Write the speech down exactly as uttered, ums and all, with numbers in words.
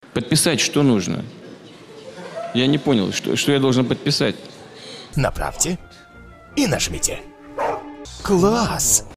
Подписать что нужно? Я не понял, что, что я должен подписать. Направьте и нажмите. Класс!